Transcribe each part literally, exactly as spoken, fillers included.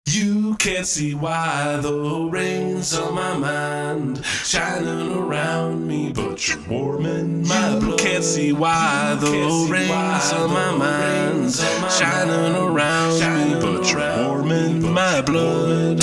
You can't see why the rain's on my mind, shining around me, but you're warming my blood. You can't see why the rain's on my mind, shining around me, but you're warming my blood.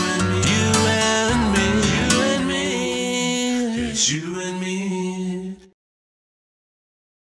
You and me.